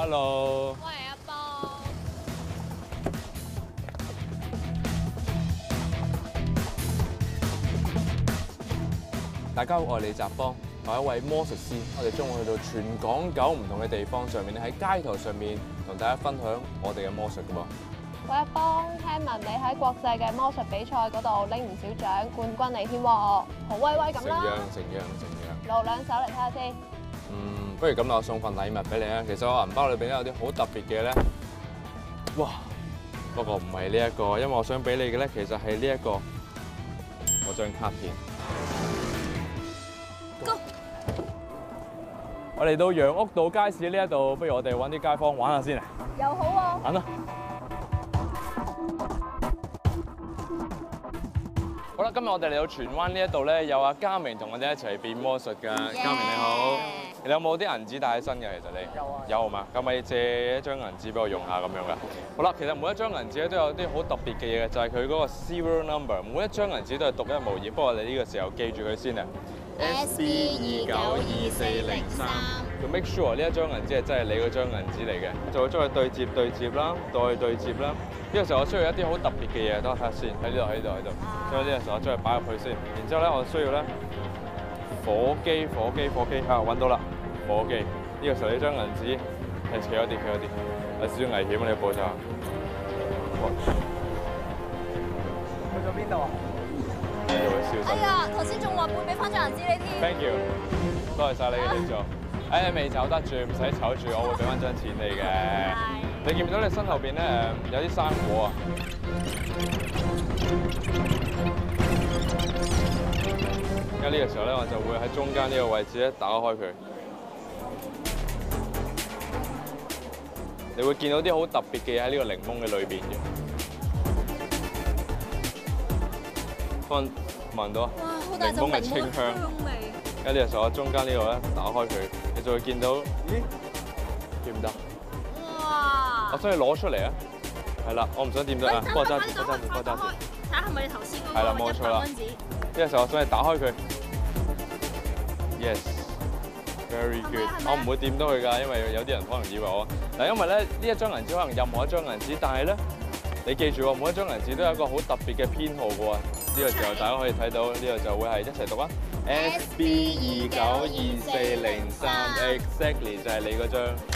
Hello。 我係阿邦。 大家好，我係李澤邦，我係一位魔術師。我哋將會去到全港9唔同嘅地方上面咧，喺街頭上面同大家分享我哋嘅魔術噶噃。 喂，阿邦，聽聞你喺國際嘅魔術比賽嗰度拎唔少獎，冠軍嚟添喎，好威威咁啦！ 承讓。 露兩手嚟睇下先。 不如咁啦，我送份禮物俾你啊。其實我銀包裏邊有啲好特別嘅咧。哇！不過唔係呢一個，因為我想俾你嘅咧，其實係呢一個我張卡片。 Go！ 我嚟到楊屋道街市呢一度，不如我哋揾啲街坊玩下先啊！ 又好喎。 玩啦！好啦，今日我哋嚟到荃灣呢一度咧，有阿嘉明同我哋一齊變魔術㗎。嘉明你好，你有冇啲銀紙帶喺身嘅？其實你有啊，有嘛？咁咪借一張銀紙俾我用下咁樣㗎。好啦，其實每一張銀紙咧都有啲好特別嘅嘢嘅，就係佢嗰個 serial number，每一張銀紙都係獨一無二。不過我哋呢個時候記住佢先啊。SB292403，要 make sure 呢一張銀紙係真係你嗰張銀紙嚟嘅，就會將佢對接啦，對接啦。呢個時候我需要一啲好特別嘅嘢，等我睇下先。喺呢度。所以呢個時候我將佢擺入去先。然之後咧，我需要咧火機啊，揾到啦，火機。呢個時候呢張銀紙係企咗啲，有少少危險啊！你要報錯。 去咗邊度啊？ 就會消失。 哎呀，頭先仲話會俾翻張銀紙你添。 Thank you， 多謝晒你嘅協助。未走得住，唔使瞅住，我會俾翻張錢你嘅。你見唔見到你身後邊咧有啲生果啊？而家呢個時候咧，我就會喺中間呢個位置咧打開佢。你會見到啲好特別嘅嘢喺呢個檸檬嘅裏邊嘅。聞到檸檬嘅清香。而家呢個時候，我中間呢度咧打開佢，你就會見到，咦？見唔得？ 哇！ 我將佢攞出嚟啊！係啦，我唔想掂到啊，幫我揸住。 睇下係咪你頭先嗰個？ 係啦，冇錯啦。呢個時候我想你打開佢。Yes，very good。我唔會掂到佢㗎，因為有啲人可能以為我嗱，因為咧呢一張銀紙可能任何一張銀紙，但係咧你記住喎，每一張銀紙都有一個好特別嘅編號㗎喎。呢個時候大家可以睇到，呢個就會係一齊讀啊。SB292403 exactly 就係你嗰張。